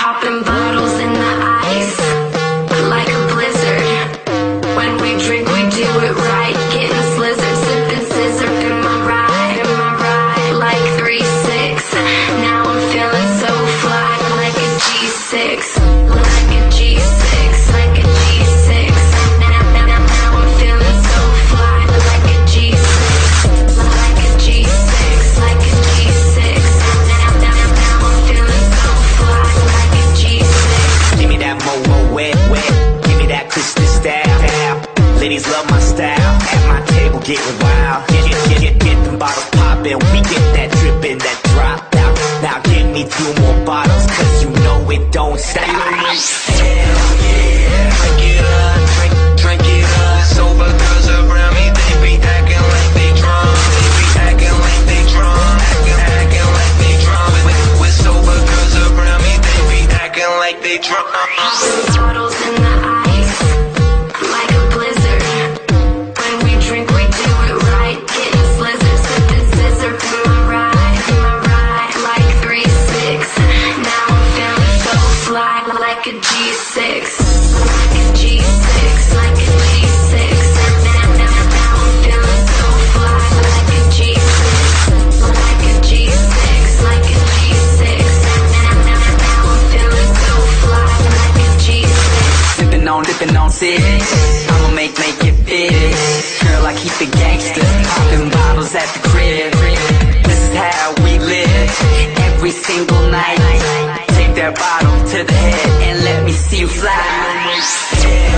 Popping bottles in the ice, like a blizzard. When we drink, we do it right. Getting slizzard, sipping scissor in my ride, like 3-6. Now I'm feeling so fly, like a G6, like a G6, like a G6. Now I'm feeling so fly, like a G6, like a G6, like a G6. Now I'm feeling so fly, like a G6. Give me that mo wet, wet. Give me that Christmas style. Ladies love my style. At my table getting wild. Get them bottles poppin'. We get that drippin', that drop out. Now give me 2 more bottles, cause you know it don't stop. Hell yeah, drink it up, drink it up. Sober girls around me, they be acting like they drunk. They be acting like they drunk, acting like they drunk. With sober girls around me, they be acting like they drunk. Bottles in the ice, like a blizzard. When we drink, we do it right. Getting slizzard, sipping scissor in my ride, like 3-6. Now I'm feeling so fly, like a G6, like a G6, like a G6. Now I'm feeling so fly, like a G6, like a G6, like a G6. Now I'm feeling so fly, like a G6. Dipping on six. I'ma make it fit. Girl, I keep it gangster. Popping bottles at the crib. This is how we live. Every single night. Take that bottle to the head and let me see you fly.